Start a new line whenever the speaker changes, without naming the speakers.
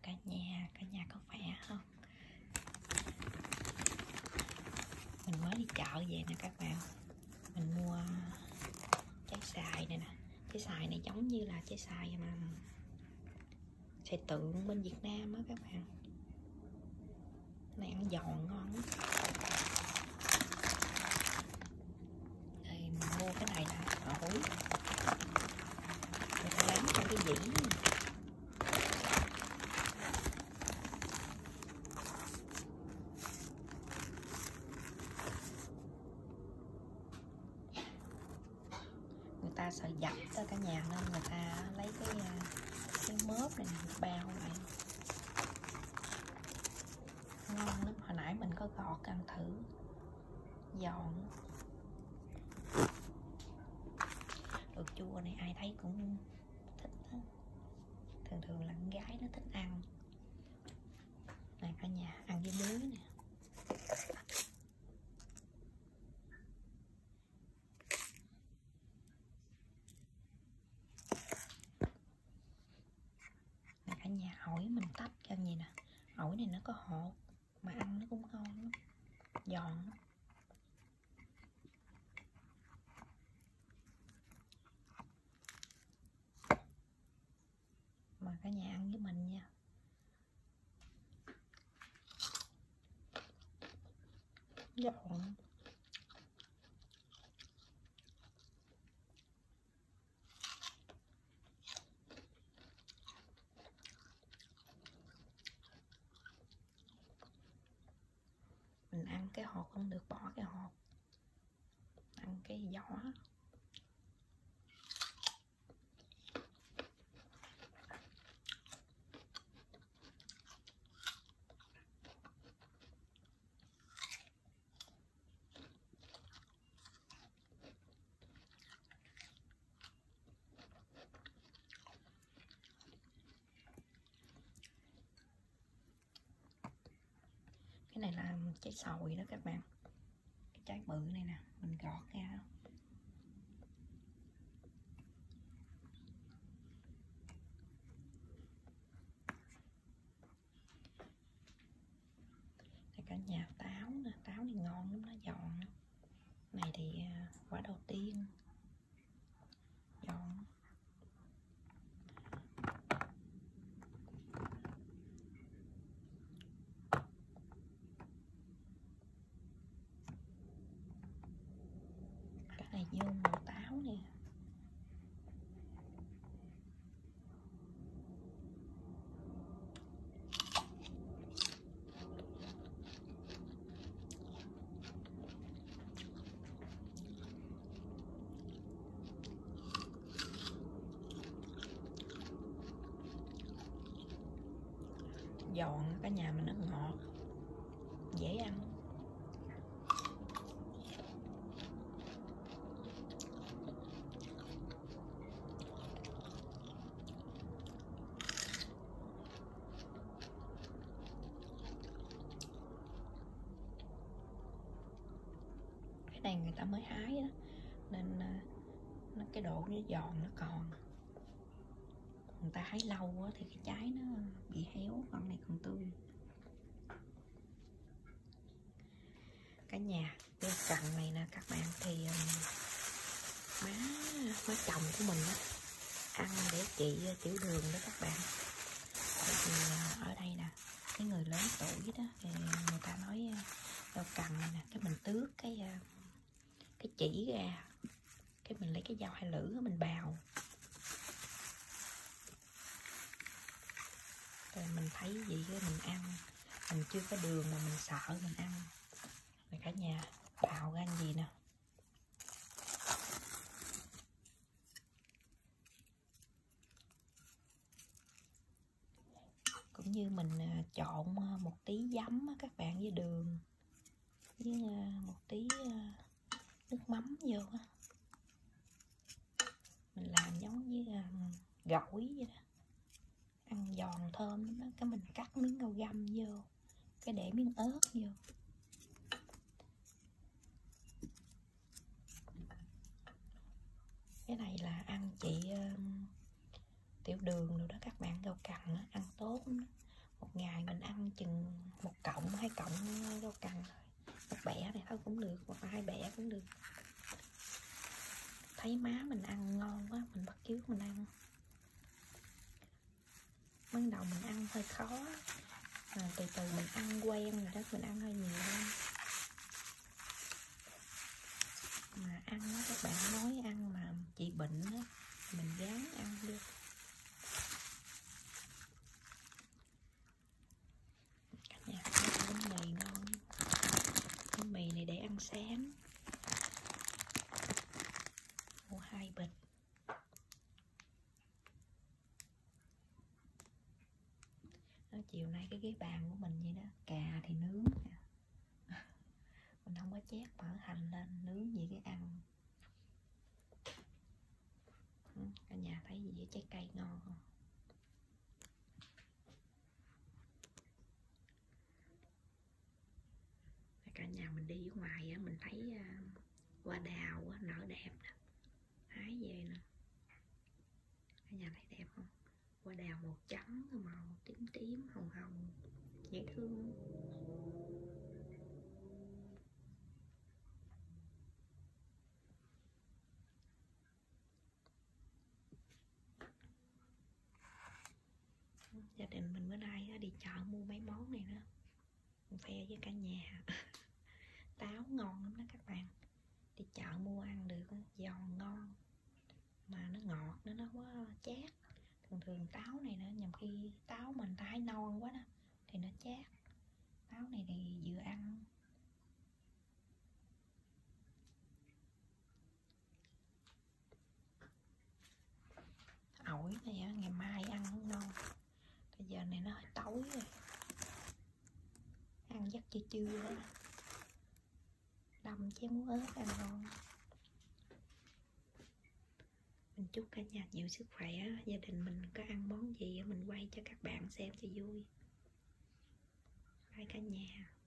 cả nhà có khỏe không? Mình mới đi chợ về nè các bạn. Mình mua trái xoài này nè. Trái xoài này giống như là trái xoài mà xoài tượng bên Việt Nam á các bạn. Này ăn giòn ngon lắm. Đây mình mua cái này là ổi. Người ta bán trong cái dĩ này. Người ta sợ dập đó cả nhà nên người ta lấy cái mớp này người ta bao lại. Ngon lắm, hồi nãy mình có gọt ăn thử, giòn. Đồ chua này ai thấy cũng thích đó. Thường là con gái nó thích ăn. Này cả nhà, ăn với muối nè. Này cả nhà, ổi mình tách cho gì nè. Ổi này nó có hột mà ăn nó cũng ngon lắm, giòn lắm. Mà cả nhà ăn với mình nha. Giòn. Mình ăn cái hột không được, bỏ cái hột, ăn cái vỏ. Cái này là trái sồi đó các bạn. Cái trái bự này nè, mình gọt ra. Đây cả nhà, táo nè, táo này ngon lắm, nó giòn. Này thì quả đầu tiên, giòn. Cái này vô màu táo nè. Giòn cả nhà, mình nó ngọt, dễ ăn. Cái này người ta mới hái đó, nên nó cái độ nó giòn nó còn. Người ta hái lâu quá thì cái trái nó bị héo, còn này còn tươi. Cả nhà, cái cần này nè các bạn, thì má chồng của mình á ăn để trị tiểu đường đó các bạn. Thì ở đây nè, cái người lớn tuổi đó thì người ta nói rau cần này nè, cái mình tước cái chỉ ra, cái mình lấy cái dao hai lưỡi mình bào. Rồi mình thấy gì cái mình ăn, mình chưa có đường mà mình sợ mình ăn. Rồi cả nhà, bào ra gì nè. Cũng như mình trộn một tí giấm các bạn với đường, với một tí nước mắm vô. Mình làm giống như gỏi vậy đó, ăn giòn thơm lắm đó. Cái mình cắt miếng rau găm vô, cái để miếng ớt vô. Cái này là ăn chị tiểu đường rồi đó các bạn. Rau cần ăn tốt lắm đó. một ngày mình ăn chừng 1 cọng 2 cọng rau cần thôi, 1 bẻ này thôi cũng được, hoặc là 2 bẻ cũng được. Thấy má mình ăn ngon quá mình bắt chước mình ăn. Ban đầu mình ăn hơi khó, mà từ từ mình ăn quen rồi đó, mình ăn hơi nhiều hơn. Mà ăn đó, các bạn nói ăn mà trị bệnh đó, mình ráng ăn đi. Cả nhà thấy bánh mì ngon. Bánh mì này để ăn sáng. Mua 2 bịch. Đó, chiều nay cái ghế bàn của mình vậy đó, cà thì nướng nè. Mình không có chét mỡ hành lên, nướng gì cái ăn. Cả nhà thấy gì với trái cây ngon không? Cả nhà mình đi ở ngoài á, mình thấy hoa đào á, nở đẹp nè, hái về nè. Cả nhà thấy đẹp không? Hoa đào màu trắng, màu tím tím, hồng hồng, dễ thương. Gia đình mình bữa nay đi chợ mua mấy món này nữa, mình khoe với cả nhà. Táo ngon lắm đó các bạn, đi chợ mua ăn được, giòn ngon mà nó ngọt nữa, nó quá chát. Thường thường táo này nữa, nhầm khi táo mình ta hái non quá đó thì nó chát. Táo này thì vừa ăn. Ổi này á, ngày mai ăn không ngon, bây giờ này nó hơi tối rồi, ăn chắc chưa trưa đó. Đâm chén muối ớt ăn ngon. Mình chúc cả nhà nhiều sức khỏe, gia đình mình có ăn món gì mình quay cho các bạn xem cho vui. Bye cả nhà.